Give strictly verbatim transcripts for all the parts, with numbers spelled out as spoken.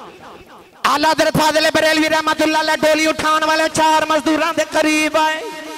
आला हज़रत फाज़िल बरेलवी रहमतुल्लाह अलैह डोली उठाने वाले चार मजदूरों के करीब आए।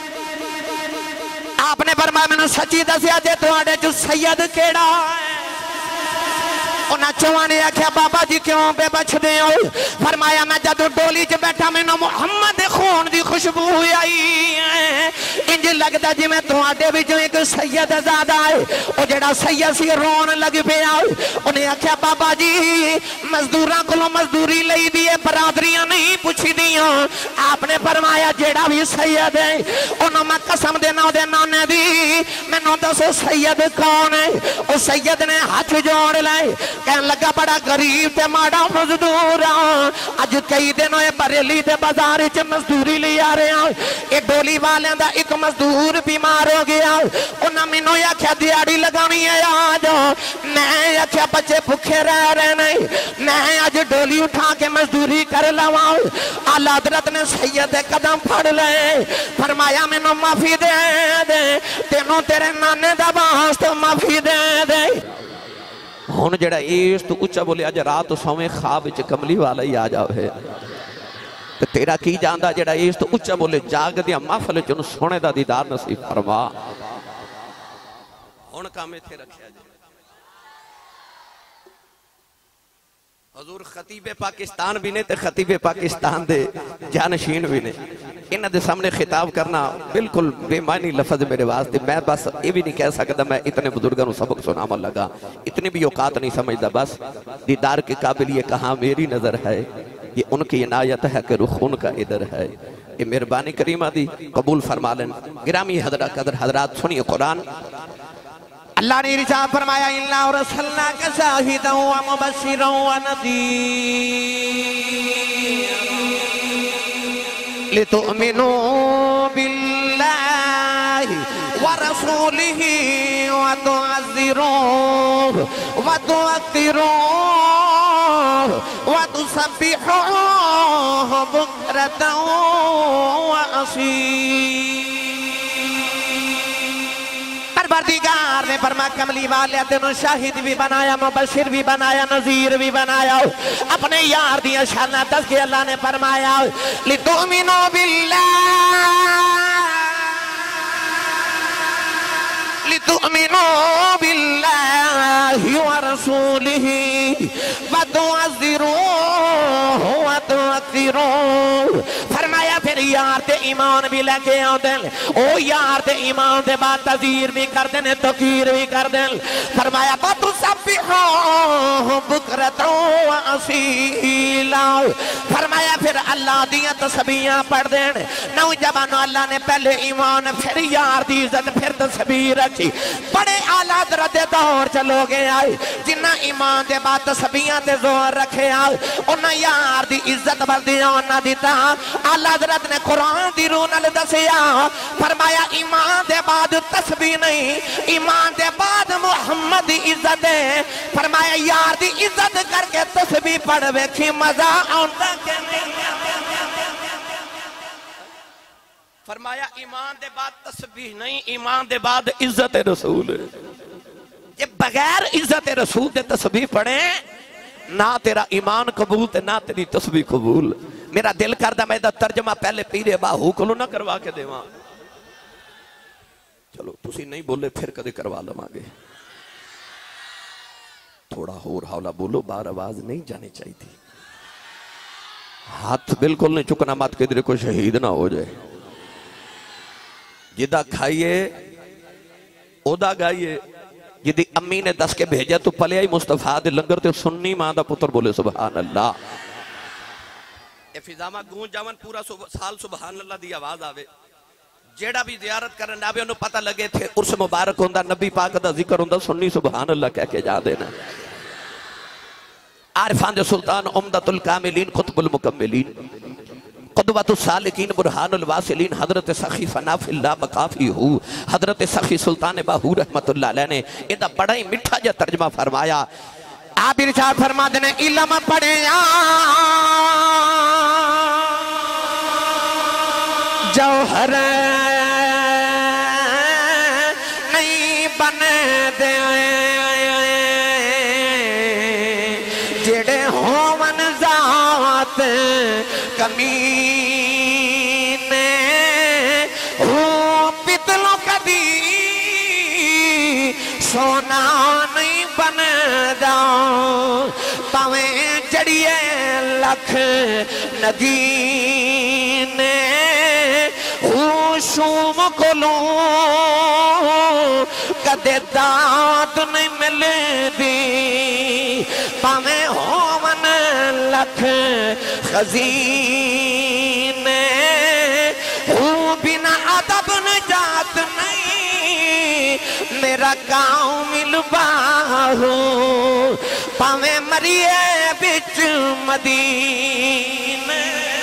आपने फरमाया मैनू सच्ची दसिया जे तुहाडे च सैयद केड़ा है? उन्हें चौहां ने आख्या बाबा जी क्यों बेबछदे हो? फरमाया मैं जदों डोली च बैठा मैनू मुहम्मद दे खून दी खुशबू आई है, इंज लगदा जिवें तुहाडे विचों एक सैयद ज़ादा है। ओ जेड़ा सैयद सी रोन लग पिया। उन्हें आख्या बाबा जी मजदूरां कोलों मजदूरी लई दी है, बरादरियां नहीं पुछदियां। आपने फरमाया जेड़ा भी सैयद है उन्होंने मैं कसम देना ओदे नाने दी, मैनू दसो सैयद कौन है? ओ सैयद ने हाथ जोड़ लाए, कहने लगा बड़ा गरीब ते माड़ा मजदूर अज कई दिन होए बरेली दे बाजार च मजदूरी ले आ रहे हैं। ये डोली वालियां दा एक मजदूर बीमार हो गया। उन्हें मैनू आख्या दिहाड़ी लगानी है आ जाओ। मैं आख्या बच्चे भुखे रह रहे नहीं, मैं अज डोली उठा के मजदूरी कर लवा। आला हज़रत ने सैयद दे कदम फड़ ले, फरमाया मैनू माफी दे दे, तेनों तेरे नाने दा वास्ते माफी दे दे। हुण जेड़ा इस तो उच्चा बोले अज रात सोवे ख्वाब च कमली वाला ही आ जावे ते तेरा की जांदा जेड़ा इस तो उच्चा बोले जाग दिया महफिल च उन्हें सोने दा दीदार नसीब फरमा। हुण काम इत्थे रखिया जी। हजूर खतीबे पाकिस्तान भी ने ते खतीबे पाकिस्तान दे जानशीन भी ने, इन्हां दे सामने खिताब करना बिल्कुल बेमानी लफज मेरे वास्ते। मैं बस ये भी नहीं कह सकता मैं इतने बुजुर्गों को सबक सुनावन लगा, इतनी भी औकात नहीं समझता। बस दीदार के काबिल ये कहाँ मेरी नजर है, ये उनकी इनायत है कि रुख उनका इधर है। ये मेहरबानी करीमा दी कबूल फरमा लें। गिरामी हजरा कदर हजरात सुनिए कुरान। अल्लाह ने इरशाद फरमाया इन्ना रसलनाका शाहिदन व मुबश्शिरन व नज़ीर लितुमिनू बिल्लाहि व रसूलिही व तुअज़्ज़िरूहु व तुवक्किरूहु व तुसब्बिहूहु बुक्रतन व असीला। परवरदिगार ने फरमा कमली वाले तेनों शाहिद भी बनाया, मुबशिर भी बनाया, नजीर भी बनाया। अपने यार दिया शाना दस के अल्लाह ने फरमाया लितुमिनू बिल्लाह लितुमिनू बिल्लाहि व रसूलिही व तुअज़्ज़िरूहु व तुवक्किरूहु। फरमाया फिर यार ते ईमान भी लेके आते, ओ यार ते ईमान के बाद तज़ीर भी करते हैं, तकीर भी करते हैं। फरमाया फरमाया फिर अल्लाह दिया तस्बीहां पढ़ देन। नौजवानों अल्लाह ने पहले ईमान फिर यार दी इज्जत फिर तस्बीह रखी। बड़े आला दर्जे दे दौर च लोग आए जिन्ना ईमान के बाद तस्बीहां ते जोर रखे आए, उन्हें यार दी इज्जत बढ़दी उन्हें दिता। आला हज़रत ने कुरान दी रूह नाल दसिया फरमाया ईमान दे बाद तस्बीह नहीं, ईमान दे बाद मुहम्मद दी इज्जत है। फरमाया यार दी इज्जत करके तस्बीह पढ़ वेखी मजा आउंदा कि नहीं। फरमाया ईमान दे बाद तस्बीह नहीं, ईमान दे बाद इज्जत रसूल। जे बगैर इज्जत रसूल दे तस्बीह पढ़े ना तेरा ईमान कबूल ते ना तेरी तस्बीह कबूल। मेरा दिल करदा मैं तर्जमा पहले पीरे बाहू को ना करवा के देवा। चलो तुसी नहीं बोले फिर कदे करवा लवांगे। थोड़ा होर हौला बोलो, बार आवाज नहीं जानी चाहिए थी। हाथ बिल्कुल नहीं चुकना, मत किधरे को शहीद ना हो जाए। जिदा खाइए ओदा गाइए। जिदी अम्मी ने दस के भेजा तो पलिया ही मुस्तफा दे लंगर ते सुन्नी मां दा पुत्र बोले सुभान अल्लाह। ए फिजामा गूंज जावन पूरा साल सुभान अल्लाह दी आवाज आवे। जेड़ा भी जियारत करन आवे उन्हें पता लगे थे उर्स मुबारक होंदा, नबी पाक दा जिक्र होंदा, सुन्नी सुभान अल्लाह कह के जा देना। आरिफान दे सुल्तान उम्दतुल कामिलीन कुतुबुल मुकम्मिलीन क़ुदवतुस सालिकीन बुरहानुल वासिलीन हजरत सखी फना फिल्लाह बकाफी हु हजरत सखी सुल्तान बाहू रहमतुल्लाह अलैह ने इदा बड़ा ही मिठा जा तर्जमा फरमाया। आप इरशाद फरमाते ने इल्म पढ़िया जौहर नहीं बन दे जेड़े होवन जा जमात कमीने हो पितलों कदी सोना नहीं बनदा पावे जड़िए लख नगीने हो शूम कोलों कदे दात नहीं मिलदी पावे होवन लख खजीने हो बिना अदब नजात नहीं मेरा गाँव मिलबाहू पावे मरिए बिच मदीने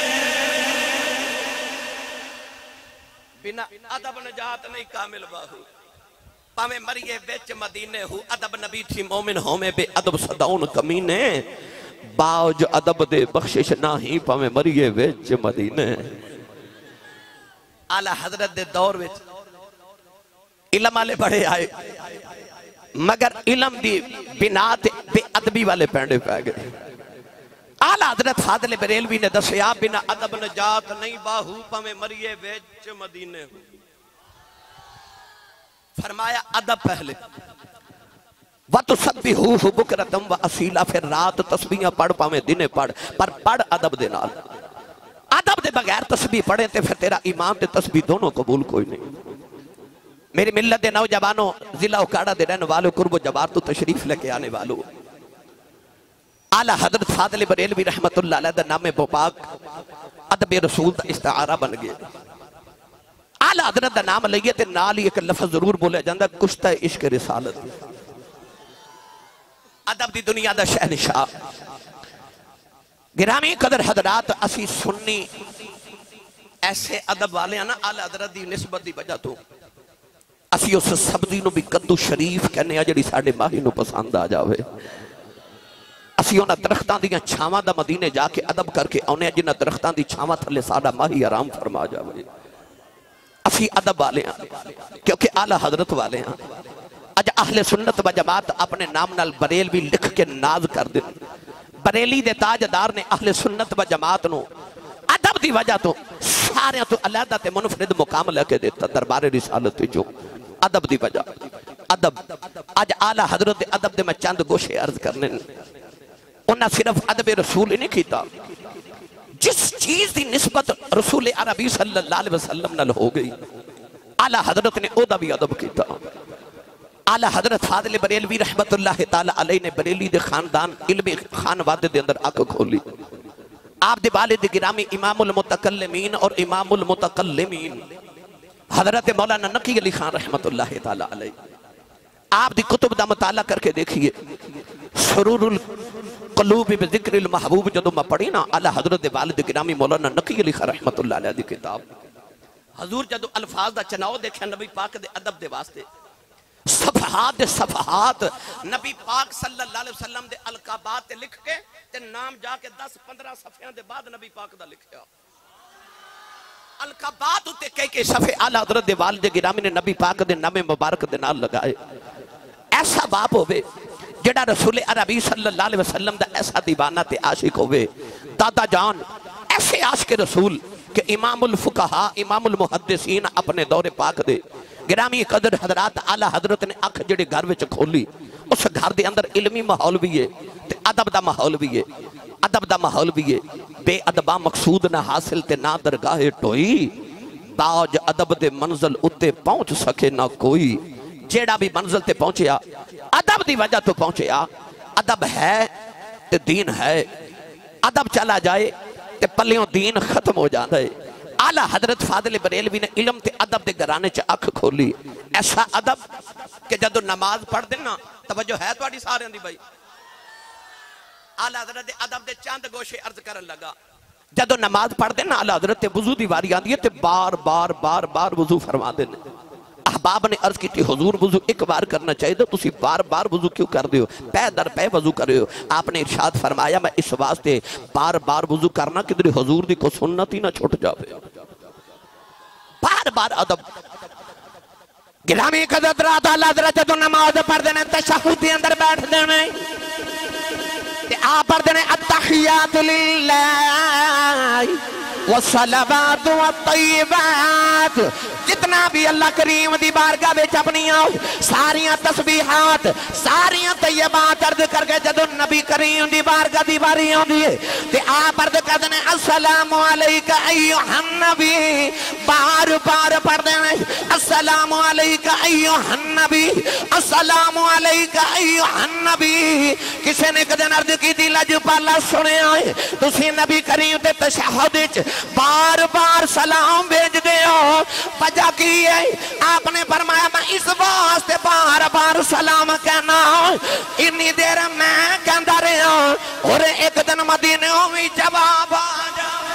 बिना अदब नजात नहीं कामिल बाहू पावे मरिए बिच मदीने हूँ अदब नबी थी मोमिन होमे बे अदब सदाउन कमीने बाज अदब दे बख्शिश ना ही पावे मरिए बिच मदीने। आला हजरत दे दौर विच इलम वाले बड़े आए मगर इलम दी बिना ते बेअदबी वाले पैंडे पै गए। आला हजरत फादल बरेलवी ने दसिया बिना अदब नजात नहीं बाहू पावे मरिए बिच मदीने हूँ। फरमाया अदब पहले वत सब्बी हू बुकरतम व असीला फिर रात तस्बीहां पढ़ पावे दिने पढ़ पर पढ़ अदब दे नाल। अदब दे बगैर तस्बीह पढ़े ते फिर तेरा ईमान ते तस्बीह दोनों कबूल कोई नहीं। मेरी मिल्लत दे नौजवानों जिला उकाड़ा दे रहने वालों कुर्ब जबार तो तशरीफ लेके आने वालों आला हजरत फादल बरेलवी रहमतुल्लाह अलैह दा नामे बोपाक अदब रसूल दा इस्तारा बन गया। आला हजरत दा नाम लईए ते नाल ही एक लफ्ज जरूर बोलिया जांदा कुश्ता इश्क रिसालत अदब दी दुनिया दा शहनशाह। गिरामी कदर हजरात असी सुन्नी ऐसे अदब वाले ना आला हजरत दी निस्बत दी वजह तो असी उस सब्जी नूं भी कद्दू शरीफ कहने आ जिहड़ी साडे माही नूं पसंद आ जावे। असी उन्हां दरख्तां दीयां छावां दा मदीने जाके अदब करके आउने जिन्हां दरख्तां दी छावां थल्ले साडा माही आराम फरमा जावे। असी अदब वाले हैं क्योंकि आला हजरत वाले हैं। अज अहले सुन्नत व जमात अपने नाम नाल बरेलवी लिख के नाज कर दे। बरेली दे ताजदार ने अहले सुन्नत व जमात नूं अदब दी वजह तो सारे तो अलहदा ते मुनफरिद मुकाम लेके देता दरबार रिसालत जो अदब दी वजह। अदब अज आला हजरत दे अदब दे मैं चंद गोशे अर्ज करने उन्हें सिर्फ अदब रसूल ही नहीं किया जिस चीज की निस्बत रसूल अरबी सल्लल्लाहु अलैहि वसल्लम नाल हो गई आला हजरत ने ओदा भी अदब किया। आला हजरत फादिल बरेलवी रहमतुल्लाह ताला अलैह ने बरेली दे खानदान इल्मी खान वादे दे अंदर अख खोली। आप दे वालिद गिरामी इमामुल मुतकल्लिमीन और इमामुल मुतकल्लिमीन हजरत मौलाना नकी अली खान रहमतुल्लाह ताला अलैह आप दी कुतुब दा मुताला करके देखिए। सुरूरुल क़ुलूब बिज़िक्रिल महबूब जदों मैं पढ़ी ना आला हजरत दे वालिद गिरामी मौलाना नकी अली खान रहमतुल्लाह अलैह दी किताब हजूर जदों अल्फाज दा चनाव देखिया नबी पाक दे अदब दे वास्ते सफहात दे सफहात नबी पाक सल्लल्लाहु अलैहि वसल्लम दे अलकाबात ते लिख के ते नाम जाके दस पंद्रह सफियां दे बाद नबी पाक दा लिखया अलकाबात उते कई कई सफे आला हजरत दे वालिद गिरामी ने नबी पाक दे नामे मुबारक दे नाल लगाए। ऐसा बाप होवे जेड़ा रसूल अरबी सल्लल्लाहु अलैहि वसल्लम दा ऐसा दीवाना ते आशिक होवे। दादा जान ऐसे आशिक रसूल के इमामुल फुकहा इमामुल मुहद्दिसीन अपने दौरे पाक दे गिरामी कदर हजरात आला हजरत ने अख जेड़े घर विच खोली उस घर दे अंदर इल्मी माहौल भी है ते अदब दा माहौल भी है। अदब दा माहौल भी है बेअदबा मकसूद ना हासिल ते ना दरगाह टोई बाज अदब दे मंजिल उत्ते पहुंच सके ना कोई। जेड़ा भी मंजिल ते पहुंचया अदब दी वजह तो पहुंचया। अदब है ते दीन है अदब चला जाए ते पल्लियों दीन खत्म हो जाता है। आला हजरत फादिल बरेलवी ने इल्म ते अदब दे घराने च अख खोली। ऐसा अदब कि जदों नमाज पढ़ देना तवज्जो है तुहाडी सारियां दी भाई। आला हजरत दे अदब दे चंद गोशे अर्ज करन लगा। जदों नमाज पढ़ देना आला हजरत ते वुजू दी वारी आंदी है ते बार बार बार बार वुजू फरमा देने। अहबाब ने अर्ज की हुजूर वुजू एक बार करना चाहिए तो तुसी बार बार वुजू क्यों कर दे हो पै दर पै वजू कर रहे हो। आपने इरशाद फरमाया मैं इस वास्ते बार बार वुजू करना किधर हुजूर दी को सुन्नत ही ना छुट जावे। बार बार अदब गिरामी कदर रात आला हजरत जदों नमाज पढ़ देने तशहुद दे अंदर बैठ देने ते आप पढ़ते ने अत्तहियातु लिल्लाह वस्सलावातु वत्तय्यिबात। जितना भी अल्लाह करीम दी बारगाह विच अपनियां सारियां तस्बीहात सारियां तय्यबात अर्ज करके जदों नबी करीम दी बारगाह दी बारी आउंदी है ते आप अर्ज करदे ने अस्सलामु अलैका अय्युहन नबी। बार बार पढ़दे ने अस्सलामु अलैका अय्युहन नबी, अस्सलामु अलैका अय्युहन नबी। किसी ने कदे अर्ज कीती लजपाला सुनिया है तुसी नबी करीम ते तशहहुद विच बार बार सलाम भेजदे हो, वजह की है? आपने फरमाया मैं इस वास्ते बार बार सलाम कहना इन्नी देर मैं कहता रहा और एक दिन मदीने भी जवाब आ जाए,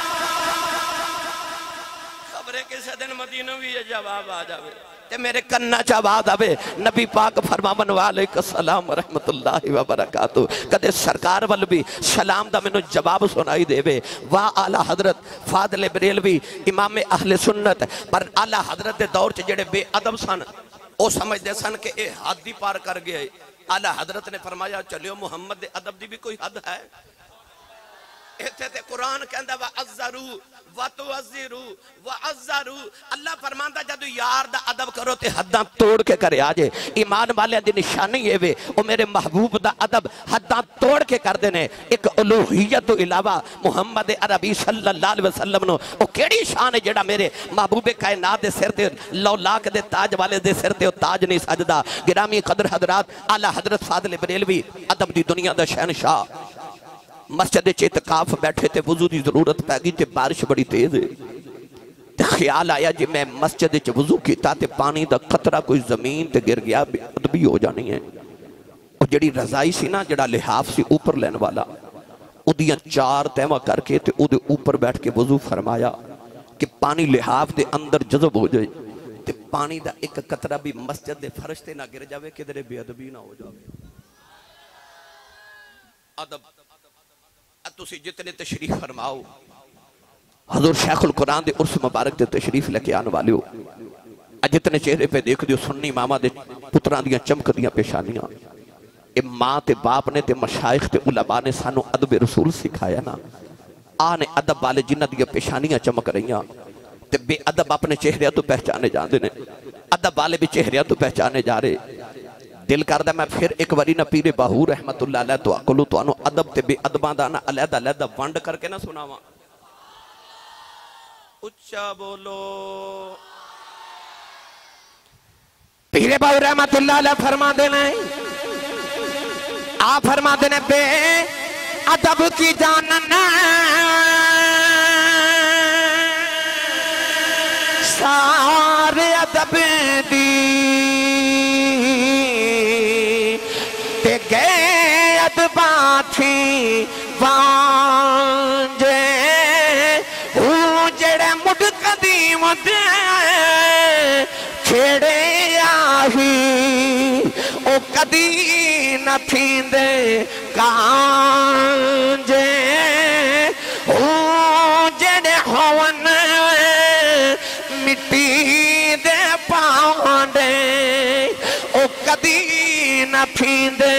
खबरे किसी दिन मदीने भी जवाब आ जाए ते मेरे कन्ना च आवाज आवे नबी पाक फरमावन वालेकुम सलाम रहमतुल्लाहि व बरकातहू। कदे सरकार वल भी सलाम दा मैनू जवाब सुनाई देवे। वाह आला हजरत फादले बरेलवी इमाम अहले सुन्नत। पर आला हजरत दे दौर च जेड़े बेअदब सन वो समझते सन कि ये हद ही पार कर गए। आला हजरत ने फरमाया चलियो मुहम्मद दे अदब दी भी कोई हद है। इत्थे ते कुरान कहंदा वा अज़्ज़रू व तुअज़्ज़िरू व अज़्ज़रू। अल्लाह फरमांदा जदों यार दा अदब करो ते हद्दां तोड़ के करे आजे। ईमान वालियां दी निशानी है वे ओ मेरे महबूब दा अदब हद्दां तोड़ के करदे ने। एक उलूहियत तो इलावा मुहम्मद अरबी सल्लल्लाहु अलैहि वसल्लम नो ओ केड़ी शान है जेड़ा मेरे महबूबे कायनात दे सिर ते लौ लाख दे ताज वाले दे सिर ते ओ ताज नहीं सजदा। गिरामी कदर हजरात आला हजरत फादले बरेलवी अदब दी दुनिया दा शहनशाह मस्जिद इत्काफ बैठे थे वुजू की जरूरत पै गई ते बारिश बड़ी तेज है। ख्याल आया जी मैं मस्जिद च वुजू किया ते पानी का खतरा कोई जमीन ते गिर गया बेअदबी हो जानी है। और जिहड़ी रजाई सी ना जिहड़ा लिहाफ सी ऊपर लैन वाला उदियां चार तहवा करके ते उहदे ऊपर बैठ के वुजू फरमाया कि पानी लिहाफ दे अंदर जज़ब हो जाए ते पानी का एक कतरा भी मस्जिद के फर्श ते ना गिर जाए किधरे बेअदबी ना हो जाए। अदब तुसी जितने तशरीफ फरमाओ हजूर शेखुल कुरान दे उर्स मुबारक दे तशरीफ लेके आने वाले हो जितने चेहरे पे देख दियो सुन्नी मामा दे पुत्रां दियां चमकदियां पेशानियां। ये मां ते बाप ने ते मशाइख ते उलमा ने सानू अदब रसूल सिखाया ना। आने अदब वाले जिन्हां दियां पेशानियां चमक रहीआं ते बेअदब अपने चेहरे तो पहचाने जाते हैं। अदब वाले भी चेहरे तो पहचाने जा रहे। दिल करदा मैं फिर एक बारी ना पीरे बाहूर रहमतुल्लाह अलैह तो अकलू तुहानू अदब ते बेअदबां दा ना अलहदा अलहदा वंड करके ना सुनावा। उच्चा बोलो। पीरे बाहूर रहमतुल्लाह अलैह फरमाते ने आ फरमाते ने बे अदब की जानना सारे अदब दी ते गए अदबा थी वांजे ओ जेड़े मुड कदीम दे छेड़े आही ओ कदी न थींदे कांजे ओ जेड़े होवन मिट्टी दे पांडे ओ कदी न थींदे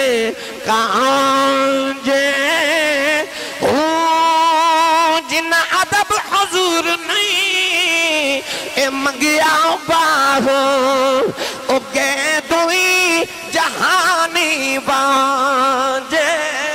कांजे ओ जिन्ना अदब हजूर नहीं ए मंगिया बाहो ओ गए दुई जहानी बांजे।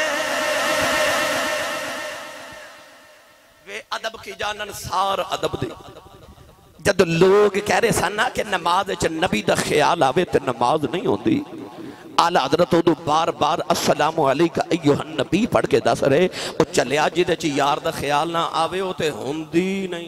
वे अदब की जानन सार अदब दे। जब लोग कह रहे सन ना कि नमाज च नबी दा ख्याल आवे तो नमाज नहीं होती। आला हजरत उदू बार बार अस्सलामु अलैका अय्युहन नबी पढ़ के दस रहे वो चलिया जिदे च यार दा ख्याल ना आवे वो तो हुंदी नहीं।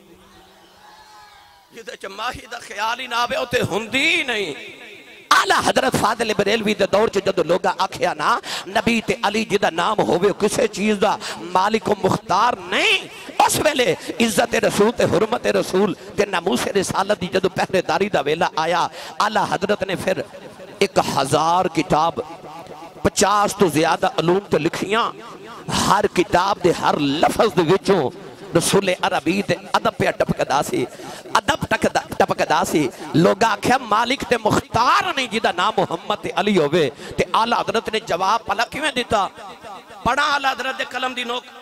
जिदे च माही दा ख्याल ही ना आवे वो तो हुंदी नहीं। आला हजरत फादल बरेलवी दे दौर च जदों लोग आखिया ना नबी ते अली जिदा नाम होवे किसी चीज दा मालिक मुख्तार नहीं उस वेले इज्जत रसूल ते हुरमत रसूल ते नामूस रिसालत दी जदों पहरेदारी दा वेला आया आला हजरत ने फिर एक हजार किताब पचास तो ज्यादा अलूम ते लिखियां। हर किताब दे हर लफज दे विचों रसूल अरबी दे अदब पे टपकदा सी अदब टकदा टपकदा सी। लोग आख्या मालिक ते मुख्तार नहीं जिदा नाम मुहम्मद ते अली होवे ते आला हजरत ने जवाब भला किवें दिता बड़ा आला हज़रत दे कलम दी नोक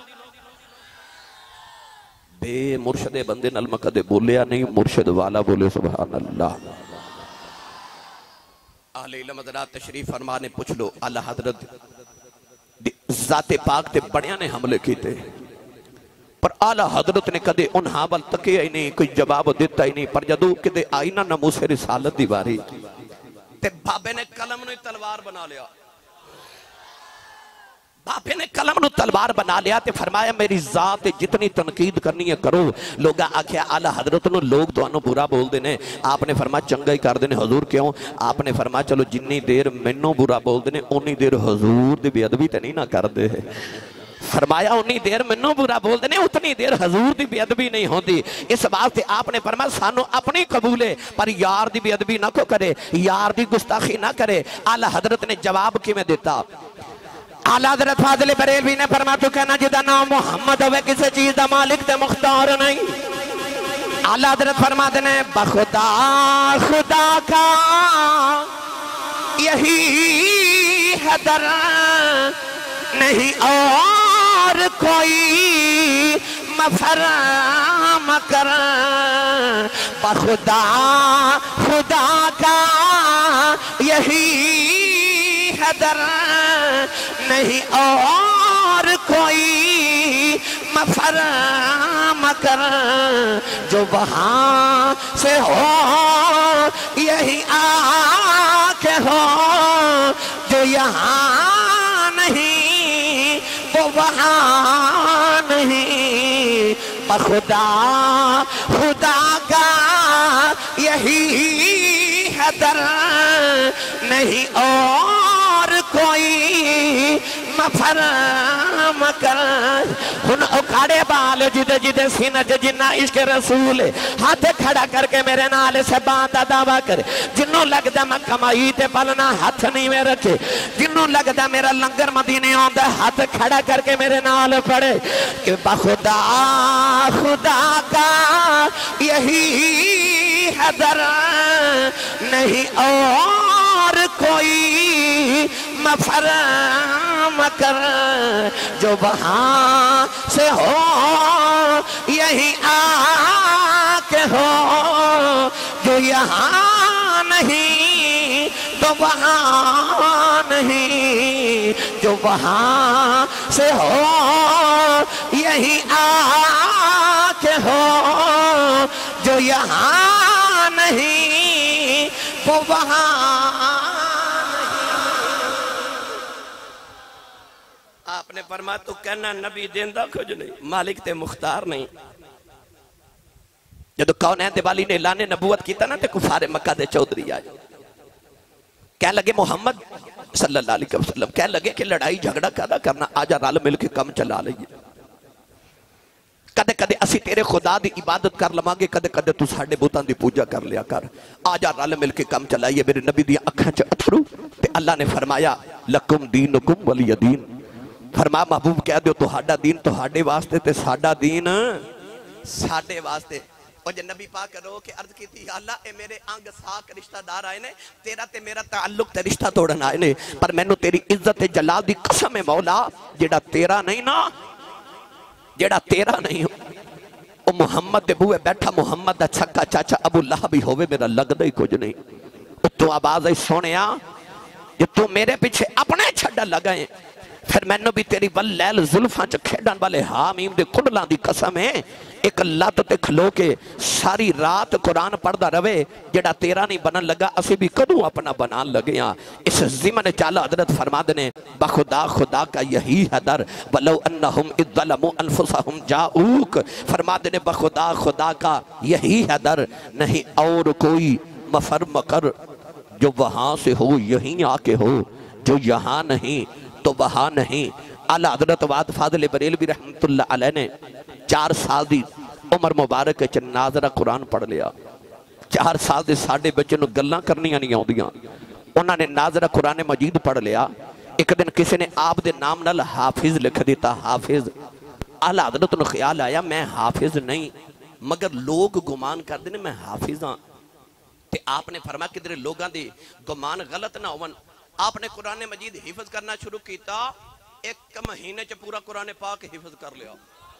बे मुर्शदे बंदे नाल मैं कदे बोलिया नहीं, मुर्शद वाला बोले सुभान अल्लाह। आले इल्म हज़रात तशरीफ फरमा ने पूछ लो आला हज़रत ज़ाते पाक ते बड़िया ने हमले किए, पर आला हज़रत ने कदे उन्हां वल तकिया ही नहीं, कोई जवाब दिता ही नहीं। पर जदों किते आई ना नमूसे रिसालत दी वारी ते बाबे ने कलम नूं तलवार बना लिया, बाबे ने कलम नूं तलवार बना लिया ते फरमाया मेरी जात जितनी तनकीद करनी है करो। लोग आख्या आला हज़रत नूं लोग तुहानूं बुरा बोलते हैं, आपने फरमाया चंगा ही करते हैं। हजूर क्यों? आपने फरमाया चलो जिन्नी देर मैनू बुरा बोलते हैं उन्नी देर हजूर दी बेअदबी तो नहीं ना करते। फरमाया उन्नी देर मैनू बुरा बोलते हैं उतनी देर हजूर की बेअदबी नहीं होती। इस वास्ते आपने फरमाया सानू अपनी कबूल है पर यार की बेअदबी ना को करे, यार की गुस्ताखी ना करे। आला हज़रत ने जवाब किवें दिता? आला हज़रत फाज़िल बरेलवी ने फरमाया तू कहना जिदा नाम मुहम्मद होवे किसी चीज का मालिक ते मुख्तार नहीं। आला हज़रत फरमाते ने बखुदा खुदा का यही है दर नहीं और कोई मफर मकर। बखुदा खुदा का यही है दर नहीं और कोई मफर मकर। जो वहाँ से हो यही आके हो, जो यहाँ नहीं वो वहाँ नहीं। बखुदा खुदा का यही है दर नहीं और कोई मफर मकर। हुन उखाड़े बाल जिदे जिदे सीने च जिन्ना इश्क रसूल हाथ खड़ा करके मेरे नाल सहबान दा दावा करे। जिन्नों लगदा मैं कमाई ते पलना हाथ नहीं में रखे, जिन्नों लगदा मेरा लंगर मदीने आंदा हाथ खड़ा करके मेरे नाल पड़े कि बखुदा खुदा का यही है दर नहीं और कोई मफर मकर। जो वहाँ से हो यही आके हो, जो यहाँ नहीं तो वहाँ नहीं। जो वहाँ से हो यही आके हो, जो यहाँ नहीं वो वहाँ। आपने फरमाया तू कहना नबी देंदा कुछ नहीं, मालिक ते मुख्तार नहीं। जब कौनैन दे वाली ने ऐलान नबूवत किया ना ते कुफारे मक्का दे चौधरी आए, कह लगे मोहम्मद सल्लल्लाहु अलैहि वसल्लम कह लगे कि लड़ाई झगड़ा कादा करना, आजा रल मिल के कम चला लईए। कदे कदे असी तेरे खुदा दी इबादत कर लवांगे, कदे कदे तू साडे बुतां दी पूजा कर लिया कर, आजा रल मिल के कम चलाइए। मेरे नबी दी अखां च अथरू ते अल्लाह ने फरमाया लकुम दीनुकुम वलिय दीन। फरमा महबूब कह दो तुहाडा दीन तुहाडे वास्ते ते साडा दीन साडे वास्ते। और जे नबी पाक रो के अर्ज की अल्लाह ए मेरे अंग साक रिश्तेदार आए ने, तेरा ते मेरा ताल्लुक ते रिश्ता तोड़न आए ने, पर मैनू तेरी इज्जत ते जलाल दी कसम है मौला जेड़ा तेरा नहीं ना, जेड़ा तेरा नहीं ओ मुहम्मद दे बूहे बैठा मुहम्मद दा छक्का चाचा अबू लहब भी होवे मेरा लगदा ही कुछ नहीं। तू आवाज आई सोनिया जे तू मेरे पीछे अपने छड्डन लगा है, फिर मैनू भी तेरी वल लैल जुल्फां च खेडन वाले हामीम दे कुंडलां दी कसम है, एक लत ते खलो के सारी रात कुरान पढ़दा रवे, जेड़ा तेरा नहीं बनन लगा असी भी कदों अपना बनान लगे हां। इस ज़िमन चाला हज़रत फरमाते ने बखुदा खुदा का यही है दर वलो अन्नहुम इज़्ज़लमू अनफुसहुम जाऊक। फरमाते ने बखुदा खुदा का यही है दर नहीं और कोई मफर मकर। जो वहां से हो यहीं आके हो, जो यहाँ नहीं तो वहां नहीं। आला हज़रत वाद फाज़िल बरेलवी रहमतुल्लाह अलैह ने चार साल की उम्र मुबारक च नाज़रा कुरान पढ़ लिया। चार साल के साडे बच्चे नूं गल्लां करनियां नहीं आउंदियां, उन्होंने नाज़रा कुरान मजीद पढ़ लिया। एक दिन किसी ने आप दे नाम नाल हाफिज लिख दिता, हाफिज। आला हज़रत नूं ख्याल आया मैं हाफिज नहीं, मगर लोग गुमान करते हैं मैं हाफिज हाँ। ते आपने फरमाया किधरे लोगों के गुमान गलत ना होवन, आपने कुरान मजीद हिफज करना शुरू किया एक महीने च पूरा कुरान पाक हिफज कर लिया।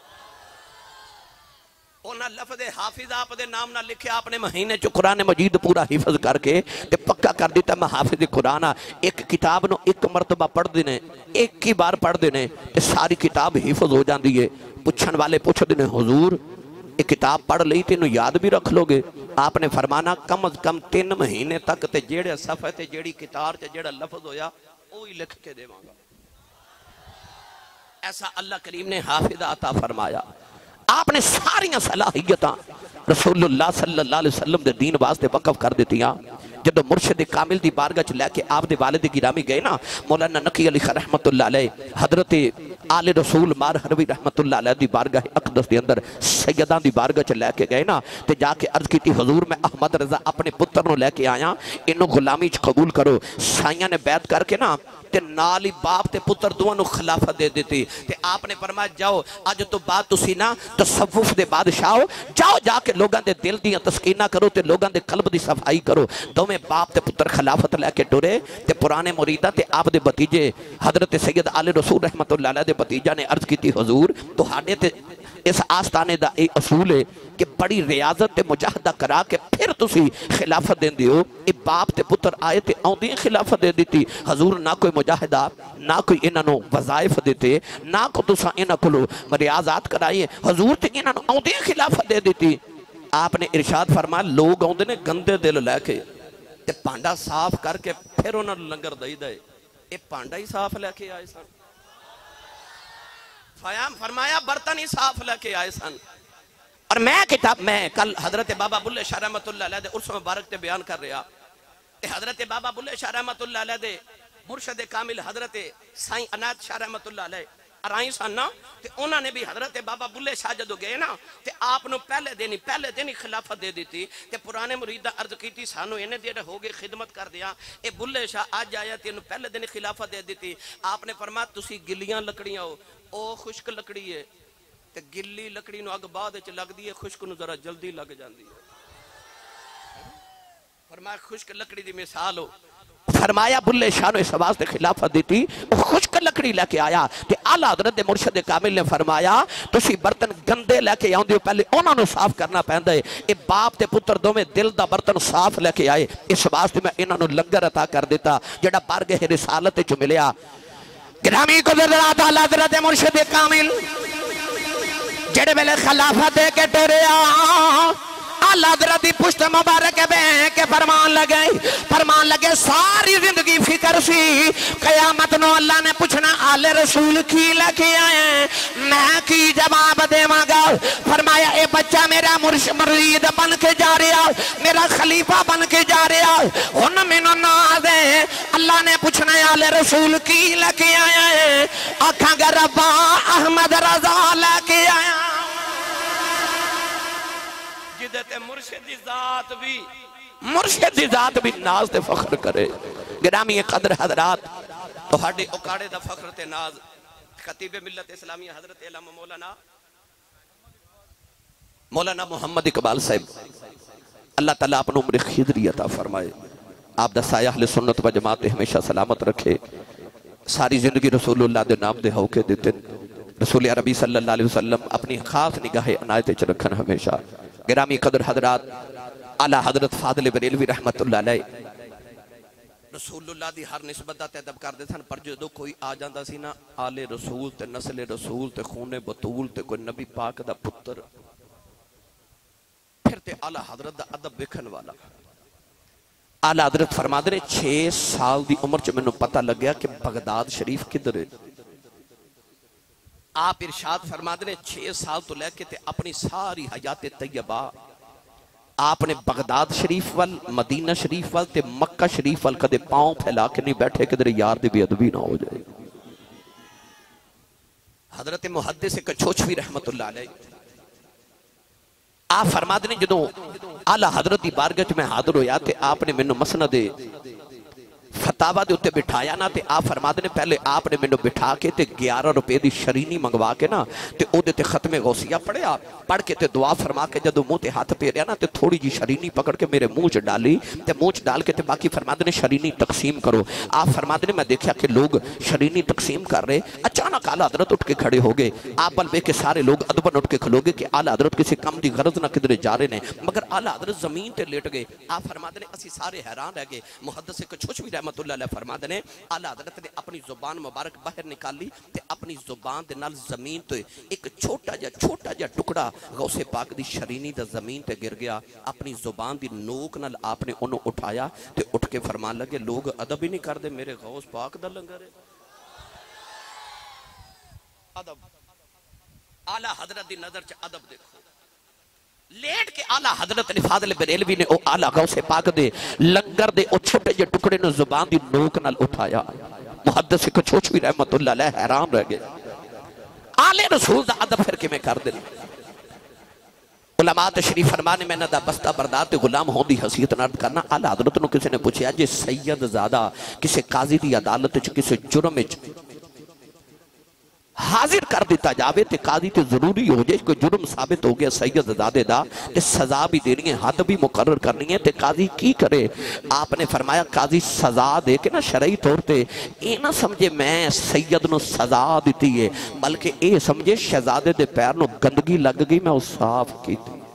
उन्हें लफ्ज़ हाफिज आप दे नाम ना लिखे, आपने महीने च कुरान मजीद पूरा हिफज करके ते पक्का कर दिता मैं हाफिज कुरान आ। एक किताब नो एक मरतबा पढ़ते ने, एक ही बार पढ़ते ने ते सारी किताब हिफज हो जाती है। पुछण वाले पुछते ने हुजूर ये किताब पढ़ ली तेन याद भी रख लोगे? आपने फरमाना कम अज कम तीन महीने तक ते जेड़े सफ़े ते जेड़ी किताब च जेड़ा लफ्ज़ होया वो ही लिख के देवांगा। ऐसा अल्लाह करीम ने हाफिज अता फरमाया। आपने सारिया सलाहियतां रसूलुल्लाह सल्लल्लाहु अलैहि वसल्लम दे दीन वास्ते वक़फ कर दित्तियां। जदों मुर्शिद कामिल दी बारगाह च लैके आप दे वालिद गिरामी गए ना, मौलाना नकी अली रहमतुल्लाह अलैह हजरत आले रसूल मार हरवी रहमतुल्लाह अलैह दी बारगाह अकदस दे अंदर सैयदां दी बारगाह च लैके गए ना, ते जाके अर्ज की हुजूर मैं अहमद रजा अपने पुत्र नूं लैके आया, इनू गुलामी च कबूल करो। साइयां ने बैत करके ना ते नाल ही बाप ते पुत्र दोवां नूं खिलाफत दे दी। ते आपने फरमाया जाओ अज तो बाद तुसी ना तसव्वुफ दे बादशाह हो, जाओ जाके लोगों के दिल दी तस्कीना करो ते लोगों के कल्ब की सफाई करो। दोवें बाप ते पुत्र खिलाफत लैके टुरे ते पुराने मुरीदा ते आप दे भतीजे हजरत सैयद आले रसूल रहमतुल्लाह अलैह दे भतीजा ने अर्ज की हुजूर तुहाडे ते इस आस्थाने का यह असूल है कि बड़ी रियाजत ते मुजाहदा करा के फिर तुसी खिलाफत देंदे हो। ये बाप ते पुत्र आए ते आउंदी खिलाफत दे दी। हजूर ना कोई मुजाहिदा ना कोई इन्हों वज़ाइफ देते ना को तुसा इन्हों को रियाजात कराई, हजूर ते इन्हों आउंदी खिलाफत दे दी। आपने इरशाद फरमाया लोग आउंदे ने गंदे दिल लैके ते भांडा साफ करके फिर उन्होंने लंगर दई दे, ये भांडा ही साफ लैके आए सन। फयाम फरमाया बर्तन ही साफ लेके आए सन। और मैं किताब मैं कल हजरत बाबा बुल्ले शाह रहमतुल्लाह अलैह दे उर्स मुबारक ते बयान कर रहा ते हजरत बाबा बुल्ले शाह रहमतुल्लाह अलैह दे मुर्शद कामिल हजरत साईं अनायत शाह रहमतुल्लाह अलैह अराई सन ना, ते उन्होंने भी हजरत बाबा बुल्ले शाह जदों गए ना ते आप नु पहले दिन ही पहले दिन ही खिलाफत दे दी ते पुराने मुरीदा अर्ज की सानू इन्हें देर हो गए खिदमत कर दिया, ये बुल्ले शाह अज आया तेन पहले दिन खिलाफत दे दी। आपने फरमाया तुसी गिलियां लकड़ियां हो, ओ खुश्क लकड़ी है ते गिल्ली लकड़ी नूं अग बाद च लगदी है, खुश्क नूं जरा जल्दी लग जाती है। फरमाया खुश्क लकड़ी दी मिसाल हो। फरमाया बुल्ले शाह ने इस वास्ते खिलाफत दी थी, खुश्क लकड़ी लेके आया ते आला हजरत दे मुर्शिद कामिल ने फरमाया तुसी बर्तन गंदे लेके आउंदे हो, पहले उन्हां नूं साफ करना पैंदा है। ये बाप ते पुत्र दोवें दिल दा बर्तन साफ लेके आए, इस वास्ते मैं इन्हां नूं लंगर अता कर दिता जेड़ा बारगाह रिसालत च मिलिया। गिरामी कुदरत आला हजरत मुर्शिद कामिल जेड़े वेले खिलाफत दे के टुरिया आला हजरत दी पुश्त मुबारक बह के फरमान लगे फरमान लगे सारी जिंदगी फिक्र सी कयामत नो अल्लाह ने पूछना आले रसूल की लेके आए, मैं की जवाब देवांगा। फरमाया ए बच्चा मेरा मुरीद बन के जा रहा, मेरा खलीफा बन के जा रहा, हुन मैनू ना दे। अल्लाह ने पूछना आले रसूल की लेके आए, आखांगा रब्बा अहमद रजा लेके आया। जिदते मुर्शिद दी जात भी मुर्शिद दी जात भी नाज ते फख्र करे। गिरामी कदर हजरात तुहाडे औकाड़े दा फख्र ते नाज खतीब मिल्लत इस्लामिया हजरत इल्म मौलाना मौलाना मोहम्मद इकबाल साहब अल्लाह ताला अपनी उम्र खिदरी अता फरमाए, आप दा साया अहले सुन्नत व जमात हमेशा सलामत रखे। सारी जिंदगी रसूलुल्लाह दे नाम दे होके देते रसूल अरबी सल्लल्लाहु अलैहि वसल्लम अपनी खास निगाह इनायत च रखन हमेशा। गिरामी कदर हजरात आला हजरत फादिल बरेलवी रहमतुल्लाह अलैह रसूलुल्लाह दी हर निस्बत दा अदब करदे सन, पर जो कोई आ जांदा सी ना आले रसूल ते नस्ल रसूल ते खूने बतूल ते कोई नबी पाक दा पुत्र फिर ते आला हजरत दा अदब वेखन वाला। आला हजरत फरमाते ने छे साल दी उम्र च मैनू पता लग्या कि बगदाद शरीफ किधर है। आप इरशाद फरमाते ने छे साल तो लैके ते अपनी सारी हयात तैयबा आपने बगदाद शरीफ वाल मदीना शरीफ वाल ते मक्का शरीफ वाल कदे पांव फैला के नहीं बैठे किधरे यार दी बेअदबी ना हो जाए। हजरत मुहद्दिस कछोछवी रहमतुल्लाह अलैह आप फरमाते ने जदों आला हजरत की बारगाह च मैं हाजिर होया ते आपने मैनू मसनद फतावा के उत्ते बिठाया ना तो आप फरमाते ने पहले आपने मैंने बिठा के ते ग्यारह रुपए की शरीनी मंगवा के ना तो वो खत्मे गौसिया पढ़िया पढ़ के ते दुआ फरमा के जो मुँह ते हाथ फेरिया ना तो थोड़ी जी शरीनी पकड़ के मेरे मुँह च डाली तो मुँह च डाल के ते बाकी फरमाते ने शरीनी तकसीम करो। आप फरमाते ने मैं देखा कि लोग शरीनी तकसीम कर रहे, अचानक आला हजरत उठ के खड़े हो गए। आप बल वे के सारे लोग अदबन उठ के खलोगे कि आला हजरत किसी कम की गरज ना किधरे जा रहे हैं, मगर आला हजरत जमीन ते लेट गए। आप फरमाते ने असी सारे हैरान रह गए। मुहद्दिस कुछ भी रहमतुल्लाह अलैह फरमाते ने आला हजरत ने अपनी जुबान मुबारक बाहर निकाली ते अपनी जुबान दे नाल जमीन तो एक छोटा जा छोटा जा टुकड़ा गौसे पाक दी शरीनी दा जमीन ते गिर गया। अपनी जुबान दी नोक नाल आपने उन्होंने उठाया ते उठ के फरमान लगे लोग अदब ही नहीं करते, मेरे गौस पाक दा लंगर है। अदब आला हजरत दी नजर च अदब देखो। लेट के आला हजरत ने फाज़िल बरेलवी ने ओ आला गौसे पाक दे लंगर दे ओ छोटे जे टुकड़े नु जुबान दी नोक नाल उठाया। मुहद्दिस कछोछवी रहमतुल्लाह अलैह हैरान रह गए। आले रसूल दा अदब फिर किवें कर दे। उलमा तशरीफ फरमाने में ना दा बस्ता बरदार ते गुलाम होने की हसीयत नाल करना। आला हजरत नु किसी ने पूछा जे सैयद ज़ादा किसी काजी की अदालत च किसी जुर्म विच हाजिर कर दिता जाए तो काजी तो जरूरी हो जाए कोई जुर्म साबित हो गया सैयद ज़ादे दा ते सजा भी देनी है, हद भी मुकर्रर करनी है तो काजी की करे। आपने फरमाया काजी सजा दे के ना शरई तौर पर ये ना समझे मैं सैयद नु सजा दी है, बल्कि ये समझे शहजादे दे पैर नु गंदगी लग गई मैं उस साफ की।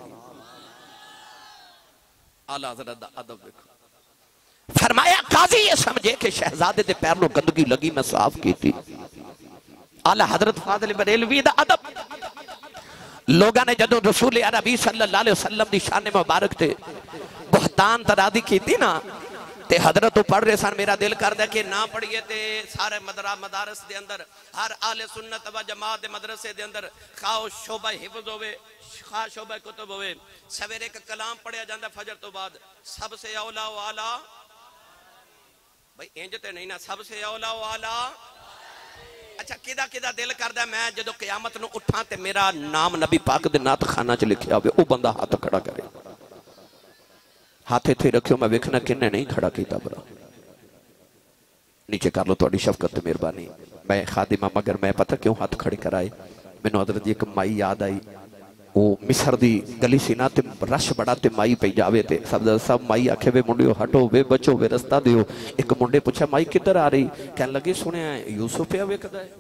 आला हज़रत दा अदब देखो। फरमाया काजी ये समझे कि शहजादे दे पैर नु गंदगी लगी मैं साफ की। आला हजरत फाज़िल बरेलवी दा अदब। लोगों ने जदों रसूल अरबी सल्लल्लाहु अलैहि वसल्लम दी शान मुबारक ते बहतान तरादी की थी ना ते हजरत पढ़ रहे सन। मेरा दिल करदा कि ना पढ़िए ते सारे मदरा मदारस दे अंदर हर आले सुन्नत व जमात दे मदरसे दे अंदर खाओ शोबा हिफ्ज होवे, खा शोबा कुतुब होवे। सवेरे एक कलाम पढ़िया जांदा फजर तो बाद सबसे औला व आला, भाई इंज ते नहीं ना, सबसे औला व आला। अच्छा किदा किदा दिल करदा मैं जदों क़यामत नूं उठां ते मेरा नाम नबी पाक दे नात खाना च लिखिया होवे, वो बंदा हाथ खड़ा करे। हाथ इत्थे रखियो मैं वेखना किन्ने नहीं खड़ा कीता। बरा नीचे कर लो तुहाडी शफकत ते मेहरबानी। मैं खादिमा मगर मैं पता क्यों हाथ खड़े कराए, मैनूं हज़रत जी एक माई याद आई। वो मिस्र दी गली सी ना ते रश बड़ा ते माई पई जावे ते सब सब माई आखे वे मुंडियो हटो वे बचो वे रस्ता दियो। एक मुंडे पूछा माई किधर आ रही, कहन लगे सुनिया यूसुफ पे वेखदा है।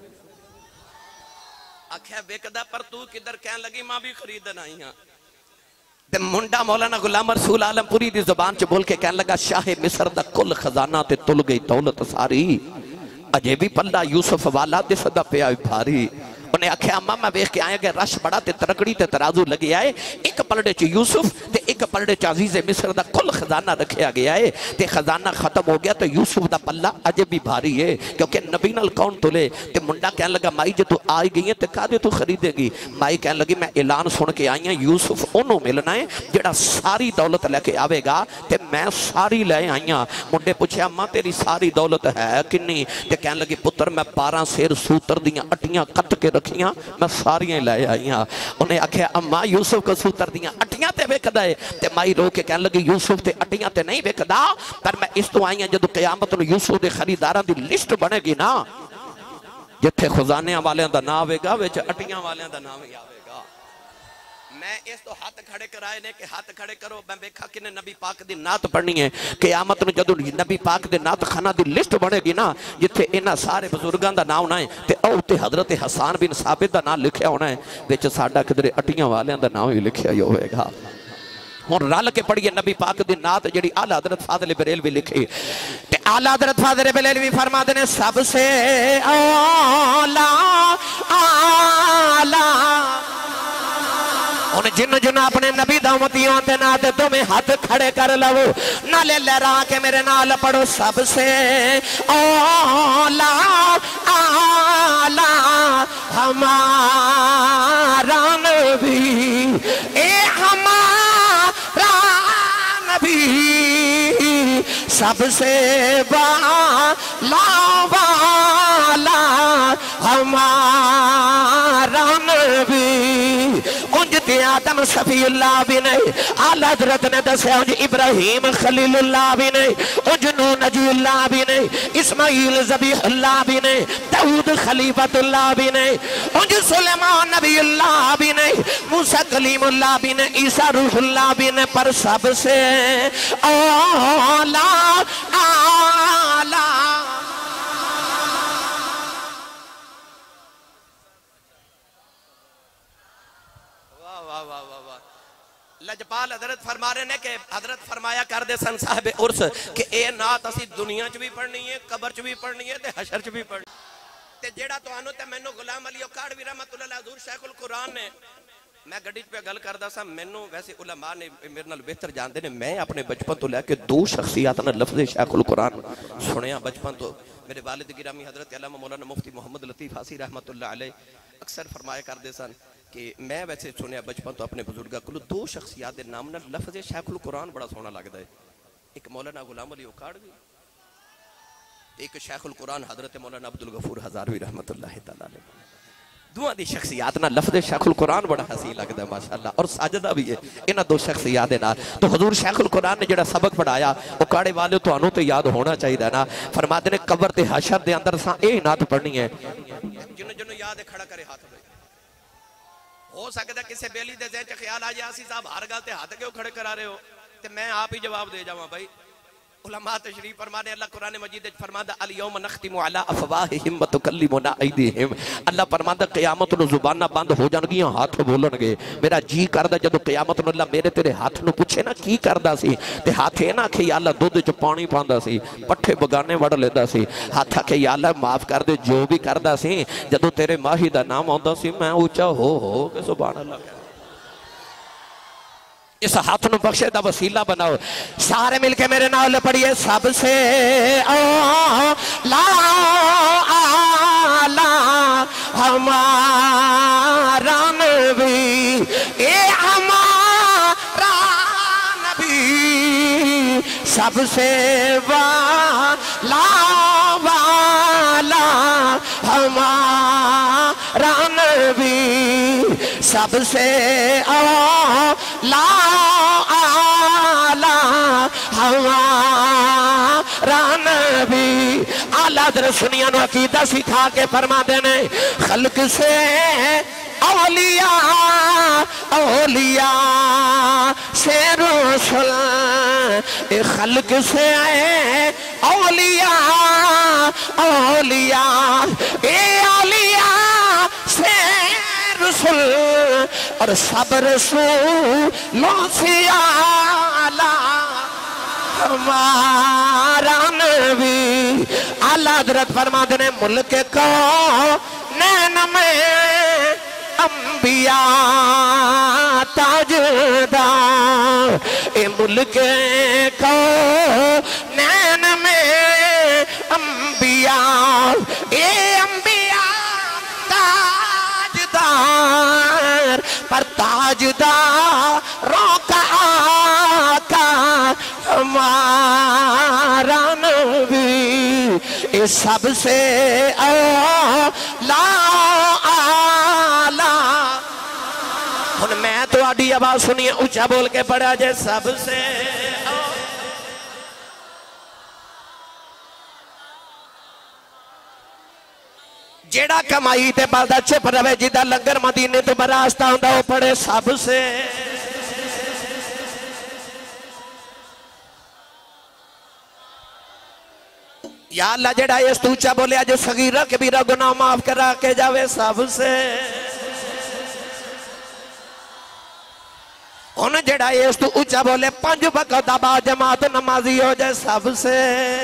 आख्या वेखदा पर तू किधर, कहन लगी मां भी खरीदन आई हां। ते मुंडा मौलाना गुलाम रसूल आलमपुरी दी जुबान च बोल के कहन लगा शाहे मिस्र दा कुल खजाना ते तुल गई दौलत सारी, अजे भी पल्ला यूसुफ वाला दिसदा पिया भारी। उन्हें आख्या अम्मा मैं वेख के आया कि रश बड़ा ते तरकड़ी ते तराजू लगे आए, एक पलड़े च यूसुफ ते एक पलड़े च अजीज़े मिस्र दा कुल खजाना रखा गया है ते खजाना खत्म हो गया तो यूसुफ दा पल्ला अजे भी भारी है क्योंकि नबी नाल कौन तुले। ते मुंडा कहन लगा माई जे तू आई गई है तो कादे तू खरीदेगी। माई कहन लगी मैं ऐलान सुन के आई हाँ यूसुफ ओनू मिलना है जेड़ा सारी दौलत लैके आवेगा ते मैं सारी लै आई हाँ। मुंडे पूछया अम्मा तेरी सारी दौलत है किन्नी, ते कहन लगी पुत्र मैं बारह शेर सूतर दियां अट्टियां कट के रखियां मैं सारियां लै आई हाँ। उन्हें आख्या अम्मा यूसुफ को सूतर दियां अट्टियां ते वेखदा है, ते माई रो के कहन लगी यूसुफ ते अट्टियां ते नहीं वेखदा पर मैं इस तो आई हाँ जदों क़यामत नूं यूसुफ दे खरीदारां दी लिस्ट बनेगी ना जिथे खजानियां वालियां दा नाम आवेगा विच अट्टियां वालियां दा नाम ही आवेगा। मैं इस तो हाथ खड़े कराए ने कि हाथ खड़े करो। मैं देखा कि नबी पाक दी नात पढ़नी है क़यामत नूं जदों नबी पाक दे नात खाना दी लिस्ट बनेगी ना जिथे इन्हां सारे बुजुर्गां दा नाम होना है ते ओ उत्ते हजरत हसन बिन साबित दा नाम लिखिया होना है, विच साडा किधरे अट्टियां वालियां दा नाम ही लिखिया ही होवेगा। हुण रल के पढ़िए नबी पाक दी नात जिहड़ी आला हज़रत फाज़िल बरेलवी लिखी ते आला हज़रत फाज़िल बरेलवी फरमाते ने सबसे औला आला। उन जिन जिन अपने नबी दामतियों के ना ते तुम्हें हाथ खड़े कर लो नाले लहरा के मेरे नाल पढ़ो सबसे औला आला हमारा नबी ए हमारा नबी सबसे बाला वाला हमारा नबी। उंज ते आदम सफीउल्लाह भी नहीं, आला हजरत ने दसिया उंज इब्राहिम खलीलुल्लाह भी नहीं, उंज नूह नजीउल्लाह भी नहीं, इस्माइल ज़बीहुल्लाह भी नहीं, दाऊद खलीफतुल्लाह भी नहीं, उंज सुलेमान नबीउल्लाह भी नहीं, मूसा कलीमुल्लाह भी नहीं, ईसा रूहुल्लाह भी नहीं, पर सबसे आला आला लजपाल हजरत फरमा रहे ने कि हजरत फरमाया कर दे सन साहब उर्स कि ए नात असी दुनिया च भी पढ़नी है, कबर च भी पढ़नी है ते हशर च भी पढ़नी ते जेड़ा तुहानू ते मैनू गुलाम अली काड़वी रहमतुल्लाह अलैह हजूर शेखुल कुरान ने मैं गड्डी पे गल करदा सा मैनू वैसे उलमा ने मेरे नाल बेहतर जानते ने मैं अपने बचपन तो लैके दो शख्सियत ने लफ्ज़ शेखुल कुरान सुनिया बचपन तो मेरे वालिद गिरामी हजरत अल्लामा मौलाना मुफ्ती मोहम्मद लतीफ़ हासी रहमतुल्लाह अलैह अक्सर फरमाया करते सन कि मैं वैसे सुनिया बचपन तो अपने बुजुर्गों को दो शख्सियत के नाम ना लफ्ज़ शेखुल कुरान बड़ा सोहना लगता है, एक मौलाना गुलाम अली काड़वी, एक शेखुल कुरान हजरत मौलाना अब्दुल गफूर हज़ारवी रहमतुल्लाह तआला अलैह। दुआ दी शख्सियत ना लफ्ज़ शेखुल कुरान बड़ा हसीन लगता है माशाअल्लाह, और साजदा भी है इन्हां दो शख्सियत दे नाल। तो हजूर शेखुल कुरान ने जिहड़ा सबक पढ़ाया वो काड़े वाले तुहानू तो याद होना चाहिए ना। फरमाते ने कबर ते हशर दे अंदर सा ए नात पढ़नी है, जिन्हों जिन्हों याद है खड़ा करे हाथ में। हो सकता है किसी बेली दे ज़हन च ख्याल आ जाए आसी साहब हर गल ते हाथ क्यों खड़े करा रहे हो, ते मैं आप ही जवाब दे जावां भाई। उलमा तशरीफ फरमाने अल्लाह कुरान मजीद फरमाता अल यौम नख्तिमु अला अफवाहिहिम व तुकल्लिमुना अयदीहिम, अल्लाह फरमाता क़यामत नूं ज़ुबानां बंद हो जाणगियां हाथ बोलणगे। मेरा जी करदा जदों क़यामत नूं अल्लाह मेरे तेरे हाथ नूं पुछे ना की करदा सी ते हाथ ए ना आखे या अल्लाह दुध च पानी पांदा सी, पट्ठे बगाने वड़ लेंदा सी, हाथ आखे या अल्लाह माफ कर दे जो भी करदा सी, जदों तेरे माही दा नाम आउंदा सी मैं ऊंचा हो हो के सुभान अल्लाह। इस हाथ नूं बख्शे दा वसीला बनाओ, सारे मिलके मेरे नाल पढ़िए सबसे आला आला हमारा नबी, ए हमारा नबी सबसे वाला वाला हमारा नबी सबसे आला आला हमारा नबी। आला दरसनिया नु अकीदा सिखा के फरमाते ने खल्क से औलिया औलिया से रसूल, ए खल्क से औलिया औलिया ए औलिया से रसूल, और सब रसूलों से आला हमारा नबी। आला हजरत फरमाते ने मुल्क को नैन में अंबिया ताजदार, ए मुल्क को नैन में अंबिया ए अंबिया ताजदार, पर ताजदारों का आका हमारा नबी, इस सबसे आला आला। हुण मैं तुहाडी आवाज सुनिए ऊंचा बोल के पढ़ा जे सबसे जेड़ा कमाई ते बलदा चुप रवे, जिदा लंगर मदीने तो बरास्ता हुंदा वो पढ़े सबसे। या अल्लाह जेड़ा इस तू ऊंचा बोलिया जो सगीरा कबीरा गुनाह माफ करा के जावे सबसे। हुण जेड़ा इस तू ऊंचा बोले पंज वक्त दा बा जमात नमाजी हो जाए सबसे।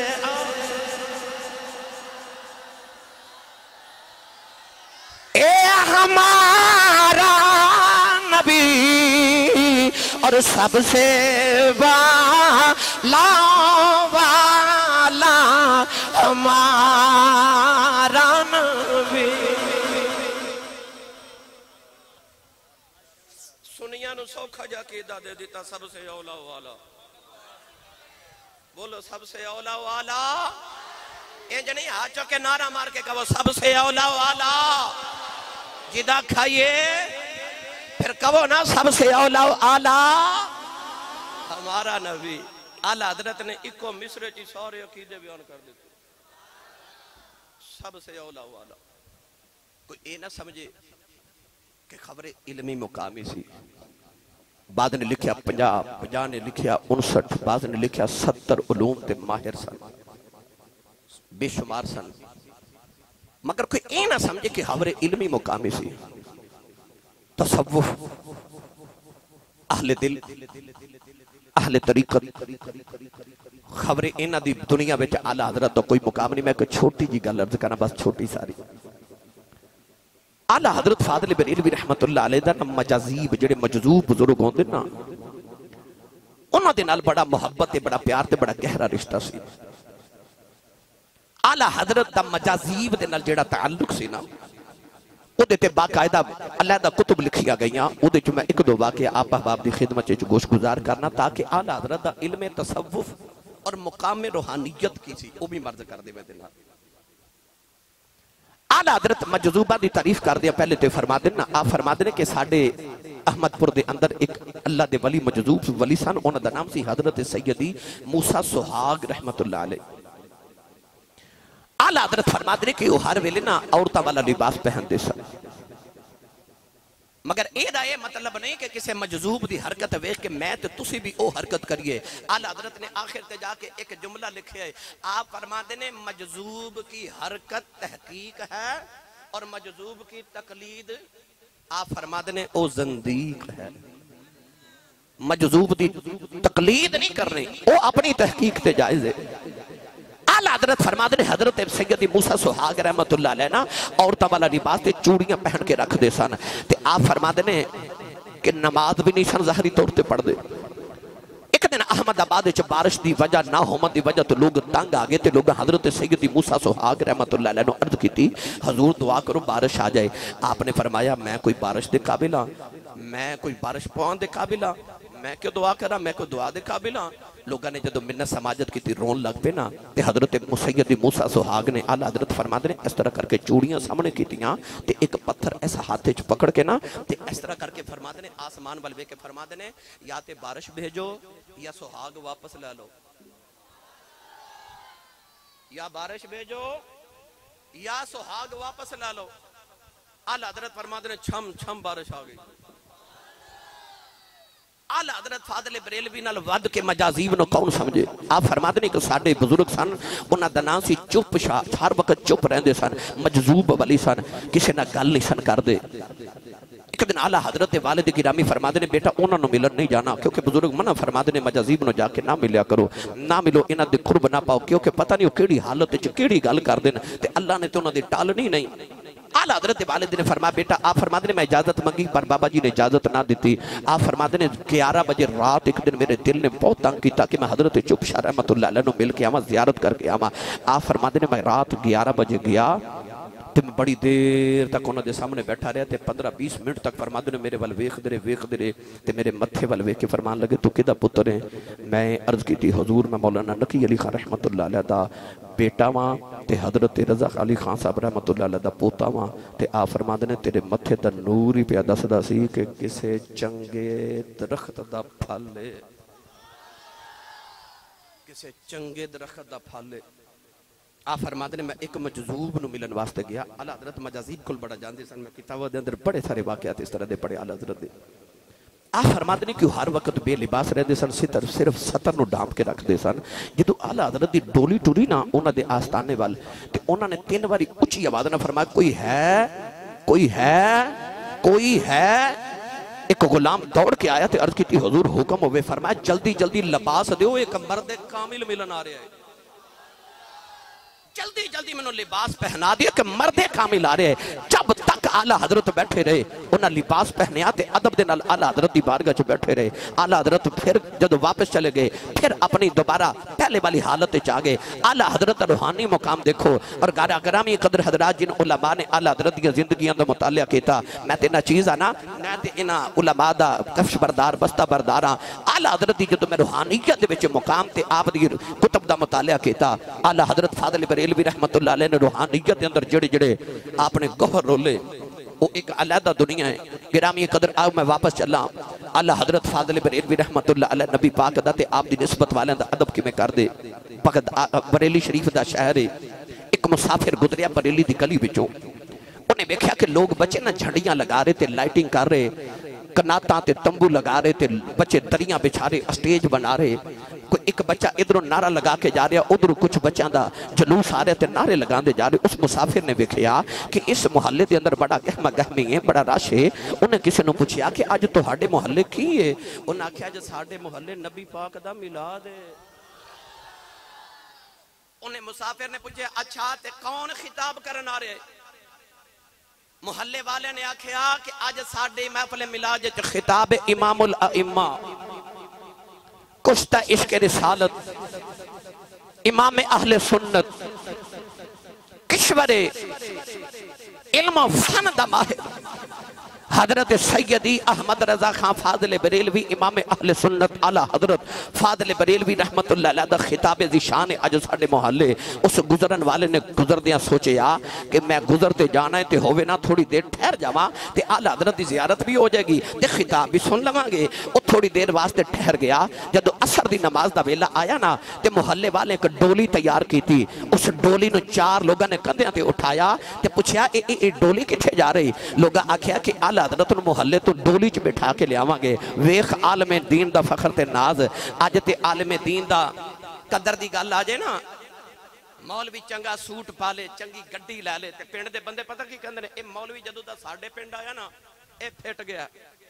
ए हमारा नबी और सबसे वाला वाला हमारा नबी। सुनिया नु सौखा जा कीदा दे दिता सबसे औला वाला। बोलो सबसे औला वाला। इंज नहीं हाथ चौके नारा मार के कहो सबसे औला वाला। जिदा खाइए फिर कहो ना सबसे औला आला हमारा नबी। आला हजरत ने इको मिसरे ची सारे अकीदे बयान कर दिते। सबसे औला आला कोई ये ना समझे कि खबरें इल्मी मुकामी सी। बाद ने लिखिया पंजाब, पंजाब ने लिखिया उनसठ, बाद ने लिखिया सत्तर उलूम ते माहिर सन, बेशुमार सन। मगर कोई ये ना समझे कि खबरें इल्मी मुकामी सी। तसव्वुफ, अहले दिल, अहले तरीकत, खबरें इन्हां दी दुनिया में आला हजरत तो कोई मुकाम नहीं। मैं कोई छोटी जी गल अर्ज करना, बस छोटी सारी। आला हजरत फादिल बरेलवी रहमतुल्लाह अलैह दा मजाजीब जेड़े मजजूब बुजुर्ग होंदे ना, उन्हां दे नाल बड़ा मोहब्बत ते बड़ा प्यार ते बड़ा गहरा रिश्ता सी। आला हजरत दा मजाजीब दे नाल जेड़ा ताल्लुक सी ना, उहदे ते बाकायदा अलहदा कुतुब लिखिया गईयां। उहदे च मैं एक दो वाक़या आप अहबाब दी खिदमत च गोश गुजार करना, ताकि आला हजरत दा इल्म तसव्वुफ और मुकाम रूहानियत की सी वो भी मर्ज कर दे। मेरे नाल आला हजरत मजजूबा की तारीफ कर दिया। पहले तो फरमा देना, आप फरमा देने कि साडे अहमदपुर के अंदर एक अल्लाह दे वली मजजूब वली सन, उन्हां दा नाम सी हजरत सैयदी मूसा सुहाग रहमतुल्लाह अलैह। आला हजरत फरमा देने कि वो हर वेले ना औरतां वाला लिबास पहनते सन। मगर एदा ये मतलब नहीं कि किसी मजजूब की हरकत वेख के मैं तो तुसी भी वो हरकत करिए। आला हजरत ने आखिर ते जाके एक जुमला लिखे है। आप फरमाते ने मजजूब की हरकत तहकीक है और मजजूब की तकलीद आप फरमाते ने ओ ज़ंदीक है। मजजूब की तकलीद नहीं करनी, वो अपनी तहकीक ते जायज़ है। आला हजरत फरमाते ने हजरत सैयदी मूसा सुहाग रहमतुल्लाह अलैह ना औरतां वाला लिबास ते चूड़ियां पहन के रखते सन। ते आप फरमाते ने कि नमाज भी नहीं सन ज़ाहरी तौर पर पढ़ते। एक दिन अहमदाबाद च बारिश की वजह ना होने की वजह तो लोग तंग आ गए। तो लोग हजरत सैयदी मूसा सुहाग रहमतुल्लाह अलैह नूं अर्ज की, हजूर दुआ करो बारिश आ जाए। आपने फरमाया मैं कोई बारिश के काबिल हाँ, मैं कोई बारिश पाने के काबिल हाँ, मैं क्यों दुआ करा, मैं कोई दुआ के काबिल हाँ। लोगों ने जो मिन्नत समाजत की रोन लग पे ना, तो हजरत सैयदी मूसा सुहाग ने आला हजरत फरमाते ने इस तरह करके चूड़ियां सामने कीतियां ते एक पत्थर ऐसा हाथ च पकड़ के ना ते इस तरह करके फरमाते ने आसमान वाल वेख के फरमाते ने या ते बारिश भेजो या सुहाग वापस ला लो, या बारिश भेजो या सुहाग वापस ला लो। आला हजरत फरमाते ने छम छम बारिश आ गई। आला हजरत फादिल बरेलवी नाल वध के मजाजीब नो कौन समझे। आप फरमाते नहीं कि साडे बुजुर्ग सन, उन्हां दा नाम सी चुप शाह, हर वक्त चुप रहंदे सन, मजजूब वली सन, किसी नाल गल नहीं सन करदे। एक दिन आला हजरत वालिद गिरामी फरमाते ने बेटा उन्हां नूं मिलन नहीं जाना, क्योंकि बुजुर्ग मना फरमाते ने मजाजीब नो जाके ना मिलिया करो, ना मिलो, इन्हां दे कुर्ब ना पाओ, क्योंकि पता नहीं वो केड़ी हालत च केड़ी गल करदे ने ते अल्लाह ने ते उन्हां दी टालनी नहीं। आला हजरत वालिद ने फरमाया बेटा, आप फरमाते ने मैं इजाजत मंगी पर बाबा जी ने इजाजत ना दी। आप फरमाते ने ग्यारह बजे रात एक दिन मेरे दिल ने बहुत तंग किया कि मैं हजरत चुप शाह रहमतुल्लाह अलैह नूं मिल के आवां, जियारत करके आवां। आप फरमाते ने मैं रात ग्यारह बजे गया तो मैं बड़ी देर तक उन्होंने सामने बैठा रहा, पंद्रह बीस मिनट तक फरमाते ने मेरे वाल वेखते रहे वेखते रहे तो मेरे मत्थे वाल वेख के फरमान लगे तू किदा पुत्र है। मैं अर्ज की हजूर मैं मौलाना नकी अली खान रहमतुल्लाह अलैह दा बेटा वां ते हजरत रज़ा अली खान साहब रहमतुल्लाह अलैह दा पोता वां। ते आ फरमाते ने तेरे मत्थे दा नूर ही पिया दसदा सी कि किसे चंगे दरख्त दा फल है, किसे चंगे दरख्त दा फल है। आ फरमाते ने मैं एक मजजूब नूं मिलन वास्ते गया। आला हजरत मजाजीब कोल बड़ा जानते सन, मैं किताबां दे अंदर बड़े सारे वाकयात इस तरह दे पढ़े आला हजरत दे। आ फरमाते ने कि हर वक्त बेलिबास रहते सन, सितर सिर्फ सतर नूं ढांप के रखते सन। जो आला हजरत दी डोली टुरी ना उन्हां दे आस्थाने वाल ते उन्हां ने तीन बारी उच्ची आवाज नाल फरमाया कोई है, कोई है, कोई है। एक गुलाम दौड़ के आया ते अर्ज की हुजूर हुक्म होवे। फरमाया जल्दी जल्दी लिबास दिओ, एक मर्द कामिल मिलन आ रहा है, जल्दी जल्दी मैंने लिबास पहना दिया कि मर्दे कामिल आ रहे हैं। जब तक आला हजरत बैठे रहे उन्हें लिबास पहनया ते अदब दे नाल आला हजरत की बारगाह च बैठे रहे। आला हजरत फिर जब वापस चले गए फिर अपनी दोबारा पहले वाली हालत च आ गए। आला हजरत रूहानी मुकाम देखो। और गारा ग्रामी कदर हजरात जिन उलमा ने आला हजरत दी जिंदगियां दा मुतालिया किया, मैं ते इन्हां चीज़ आना मैं ते इन्हां उलमा दा कफ्श बरदार बस्ता बरदार हाँ। आला हजरत की जो मैं रूहानियत दे विच मुकाम ते आप दी कुतब दा मुतालिया किया। आला हजरत फादिल बरेलवी रहमतुल्लाह अलैह ने रूहानियत के अंदर जेड़े जेड़े आपने गौहर रोले वो एक अलहदा दुनिया है। गिरामी कदर आओ मैं वापस चला। अल्लाह हजरत फाजिल बरेलवी रहमतुल्लाह अलैह नबी पाक दा ते आप दी निस्बत वाले दा अदब किवें कर दे। भगत बरेली शरीफ दा शहर है। एक मुसाफिर गुजरिया बरेली दी गली विचों, उन्हें वेख्या कि लोग बच्चे ना झंडियां लगा रहे थे, लाइटिंग कर रहे, कनाता ते तंबू लगा रहे थे, बच्चे दरियां बिछा रहे, स्टेज बना रहे। कोई एक बच्चा इधरों नारा लगा के जा रहा, उधरों कुछ बच्चों का जलूस आ रहा ते नारे लगाते जा रहे। उस मुसाफिर ने वेख्या कि इस मुहल्ले के अंदर बड़ा गहमा गहमी है, बड़ा रश है। उन्हें किसी ने पूछा कि अज तुहाडे मुहल्ले की है? उन्हें आख्या जो साडे मुहल्ले नबी पाक दा मिलाद है। उन्हें मुसाफिर ने पूछा अच्छा ते कौन खिताब करन आ रहे? मुहल्ले वाले ने आख्या कि अज साडे महफिल मिलाद च खिताब इमामुल अइम्मा कुश्ता इश्क रिसालत इमाम अहले सुन्नत किश्वरे इल्म फन दा माहिर हजरत सैयदी अहमद रजा खान फाजिल बरेलवी इमाम अहले सुन्नत आला हजरत फाजिल बरेलवी रहमतुल्लाह अलैह दा खिताब ज़िशान अज साडे मोहल्ले। उस गुजरन वाले ने गुजरदियां सोचा कि मैं गुजरते जाना है तो होवे ना थोड़ी देर ठहर जावा ते आला हजरत की जियारत भी हो जाएगी ते खिताब भी सुन लवांगे। वो थोड़ी देर वास्ते ठहर गया। जदों असर दी नमाज दा वेला आया ना ते मोहल्ले वाले एक डोली तैयार की थी। उस डोली नूं चार लोगों ने कंधियां ते उठाया ते पूछया ए ए डोली किथे जा रही? लोग आख्या कि आला हजरत मोहल्ले तो डोली च बिठा के लियावांगे। वेख आलमे दीन दा फखर ते नाज। अज ते आलमे दीन दा कदर दी गल आ जाए ना, मौलवी चंगा सूट पा ले, चंगी गड्डी लै ले ते पिंड दे बंदे पता की कहंदे ने, ए मौलवी जदों दा साडे पिंड आया ना ए फिट गया।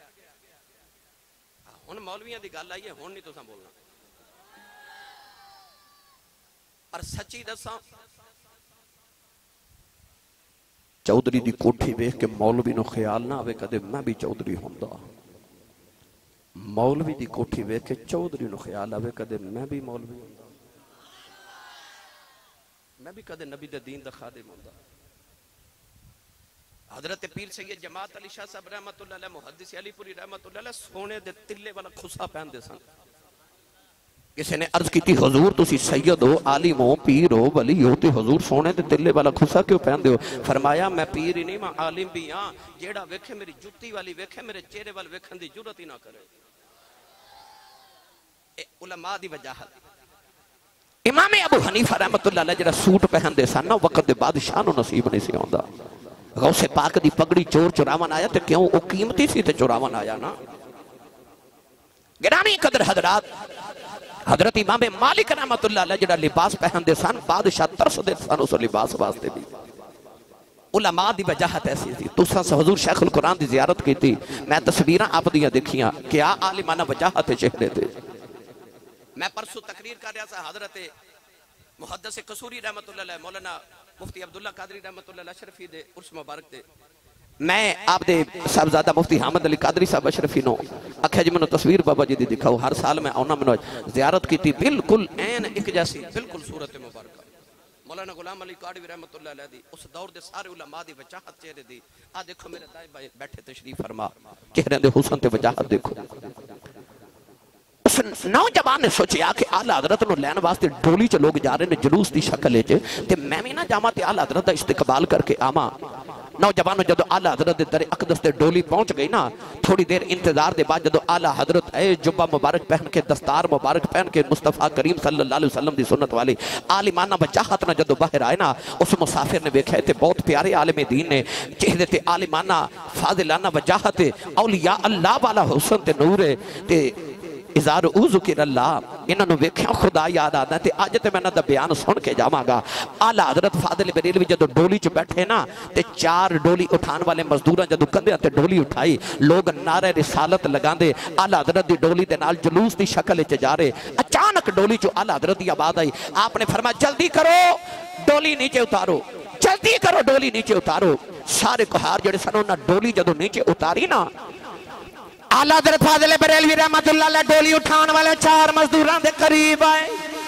हुण मौलवियां दी गल आई है, हुण नहीं तुसां बोलना। पर सच्ची दसां चौधरी दी कोठी वेख के मौलवी नूं ख्याल ना आवे कदे मैं भी चौधरी हुंदा। मौलवी दी कोठी वेख के चौधरी नूं ख्याल आवे कदे मैं भी मौलवी हुंदा, मैं भी कदे नबी दे दीन दा खादिम हुंदा। हजरत पीर सैयद जमात अली शाह साहब रहमतुल्लाह अलैह मुहद्दिस अलीपुरी रहमतुल्लाह अलैह सोने दे तिल्ले वाला खुसा पहनदे सन। किसी ने अर्ज की हुजूर तुसी सैयद हो, आलिम हो, पीर हो, वली हो ते हुजूर सोने ते तिल्ले वाला खुसा क्यों पहनदे हो? फरमाया मैं पीर ही नहीं मैं आलिम भी हां। जेड़ा वेखे मेरी जुत्ती वाली वेखे मेरे चेहरे वाल वेखण दी जरूरत ही ना करे। ए उलमा दी वजाहत। इमाम अबू हनीफा रहमतुल्लाह अलैह जेड़ा सूट पहनदे सन ना वक्त दे बादशाह नूं नसीब नहीं सी आउंदा। गौसे पाक दी पगड़ी चोर चुरावन आया ते क्यों? वो कीमती सी ते चुरावन आया ना। गिरामी कदर हजरात, हजरत इमाम मालिक रहमतुल्लाह अलैह जेड़ा लिबास पहनदे सन बादशाह तरसदे सन उस लिबास वास्ते भी। उलमा दी वजाहत ऐसी थी। तुसां हुजूर शेखुल कुरान दी ज़ियारत की थी, मैं तस्वीरां आप दियां देखियां, क्या आलिमाना वजाहत है चेहरे ते। मैं परसों तकरीर कर रहा था हजरत मुहद्दिस कसूरी रहमतुल्लाह अलैह मौलाना मुफ्ती अब्दुल्ला कादरी रहमतुल्लाह अलैह अशरफी दे उर्स मुबारक ते मैं आपदे साहबजादा मुफ्ती हामिद अली कादरी साहब अशरफी नो आख्या जी मैंने तस्वीर बाबा जी दी दिखाओ। हर साल मैं आना, मैंने ज़ियारत की थी, बिल्कुल ऐन एक जैसी बिल्कुल सूरत मुबारक। मौलाना गुलाम अली कादरी रहमतुल्लाह अलैह दी उस दौर दे सारे उलमा दी वजाहत चेहरे दी। आ देखो मेरे दाई भाई बैठे तशरीफ फरमा, चेहरे दे हुस्न ते वजाहत देखो। उस नौजवान ने सोचा कि आला हजरत नूं लैण वास्ते डोली च लोग जा रहे हैं जलूस की शक्ल च, ते मैं भी ना जावां ते आला हजरत दा इस्तकबाल करके आवां। नौजवानों जदों आला हजरत दे दर अकदस ते डोली पहुंच गई ना, थोड़ी देर इंतजार के बाद जदों आला हजरत ए जुब्बा मुबारक पहन के दस्तार मुबारक पहन के मुस्तफा करीम सल्लल्लाहु अलैहि वसल्लम दी सुन्नत वाली आलिमाना वजाहत ना जदों बाहर आए ना, उस मुसाफिर ने वेख्या ते बहुत प्यारे आलिम दीन ने चेहरे ते आलिमाना फाजिलाना वजाहत औलिया अल्लाह वाला हुस्न ते नूर ते इज़ार उज़ु के अल्लाह इन्होंने वेख्या खुदा याद आता है। अज तो मैं इन्हों बयान सुन के जावांगा। आला हजरत फाजिल बरेलवी जदों डोली च बैठे ना ते चार डोली उठाने वाले मजदूर जदों कंधे ते डोली उठाई, लोग नारे रिसालत लगांदे आला हजरत दी डोली दे नाल जुलूस की शक्ल च जा रहे। अचानक डोली चो आला हजरत की आवाज आई। आपने फरमाया जल्दी करो डोली नीचे उतारो, जल्दी करो डोली नीचे उतारो। सारे कुहार जिहड़े सन उन्हां डोली जदों नीचे उतारी ना, आला हज़रत फाजिल बरेलवी रहमतुल्लाह अलैह डोली उठाने वाले चार मजदूरों के करीब आए।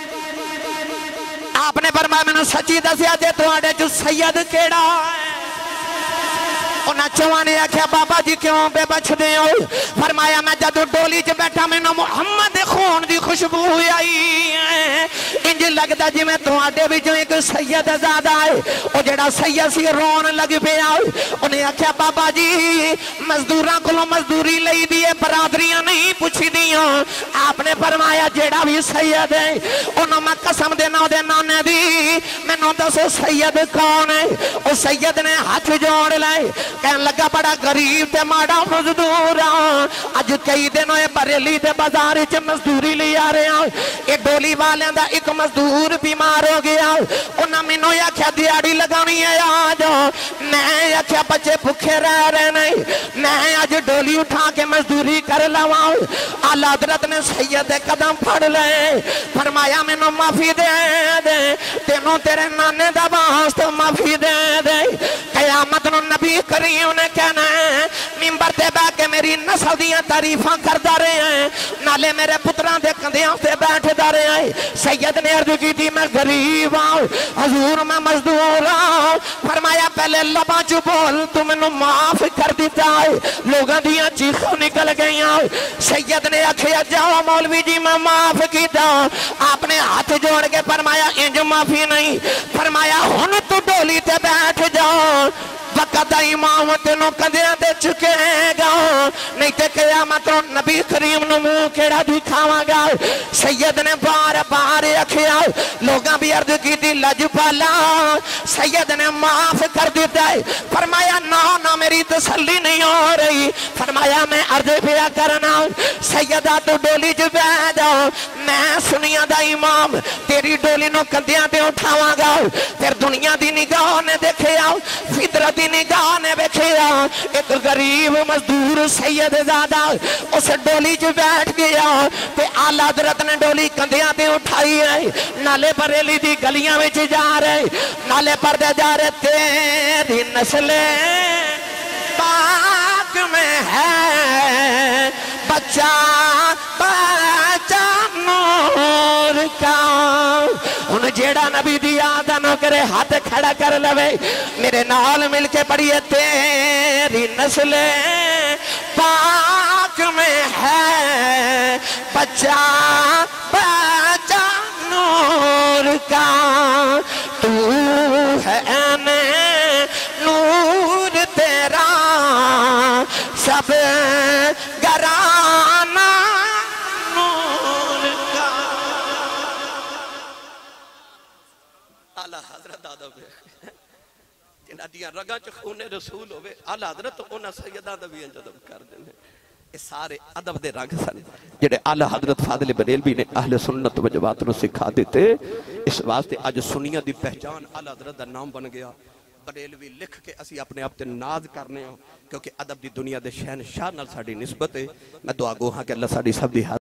आपने फरमाया मैनूं सच्ची दसिया जे तुहाडे च सैयद केड़ा है? उन्हां चौहां ने आख्या बाबा जी क्यों बेबछदे हो? फरमाया मैं जदों डोली च बैठा मैनूं मुहम्मद दे खून दी खुशबू आई, इंज लगता जिवें तुहाडे विचों एक सैयद ज़ादा है। वो जेड़ा सैयद सी रोन लग पिया। उन्हें आख्या बाबा जी मजदूरां कोलों मजदूरी लई दी है, बरादरियां नहीं पुछी दियां। आपने फरमाया जेड़ा भी सैयद है उन्होंने मैं कसम देना उहदे नाने दी, मैनूं दसो सैयद कौन है। उस सैयद ने हाथ जोड़ लाए, कहन लगा बड़ा गरीब ते माड़ा मजदूर आ, अज कई दिन होए बरेली दे बाजार च मजदूरी ले आ रहे हैं। ये डोली वालियां दा एक मजदूर बीमार हो गया। उन्हें मैनू आख्या दिहाड़ी लगानी है आ जाओ। मैं आख्या बच्चे भुखे रह रहे नहीं, मैं अज डोली उठा के मजदूरी कर लवा। आला हज़रत ने सैयद दे कदम फड़ ले, फरमाया मैनू माफी दे दे, तेनों तेरे नाने दा वास्ते माफी दे दे। कयामत नूं नबी करीम ने कहना मिंबर ते बैठ के मेरी नस्ल दी तारीफां करदा रहे हैं, नाले मेरे पुत्रां दे कंधियां ते बैठदा रहे हैं। सैयद ने अर्ज की थी मैं गरीब आऊं हजूर, मैं मजदूर आऊं। फरमाया पहले लबा चु बोल, तू मैनू माफ कर दिता है। लोगों दियां चीखां निकल गई। सैयद ने आखिया जाओ मौलवी जी मैं माफ किया। आपने हाथ जोड़ के फरमाया इंज माफी नहीं, फरमाया हुण तू डोली ते बैठ जाओ, वक़्त इमाम तेनों कंधियां ते चुकेगा, नहीं ते क़यामत नबी करीम नूं मुंह केड़ा दिखावांगा। सैयद ने बार बार आखिया, लोगां भी अर्ज की लजपाला, सैयद ने माफ कर दिता है। फरमाया ना ना मेरी तसल्ली नहीं हो रही। फरमाया मैं अर्ज पिया करना, सैयदा तू डोली च बैठ जाओ, मैं सुनिया दा इमाम तेरी डोली नूं कंधियां ते उठावांगा। फिर दुनिया दी निगाह ने देखिया, फितरत दी निगाह ने वेखिया, एक गरीब मजदूर सैयद ज़ादा उस डोली च बैठ गया। ते आला हज़रत ने डोली कंधियां ते उठाई है, नाले बरेली दी गलियां विच जा रहे, नाले पढ़दे जा रहे तेरी नस्ले पाक में है, बच्चा बच्चा नूर का। हुण जेड़ा नबी दी याद न करे हाथ खड़ा कर लवे, मेरे नाल मिल के पढ़िए तेरी नस्ले पाक में है, बच्चा बच्चा नूर का। तू है ने नूर तेरा सब घराना नूर का। आला हज़रत आदम जिन्हां दियां रगां च खूने रसूल होवे, आला हज़रत उन्हां सैयदां दा भी अदब कर देने। ये सारे अदब दे रंग सन जेड़े आला हज़रत फाज़िल बरेलवी ने अहले सुन्नत व जमात नूं सिखा दिते। इस वास्ते अज सुनिया दी पहचान आला हज़रत दा नाम बन गया। बरेलवी लिख के असी अपने आप ते नाज करने हो, क्योंकि अदब दी दुनिया दे शहनशाह नाल साडी निस्बत है। मैं दुआ गो हां कि अल्लाह साडी सब दी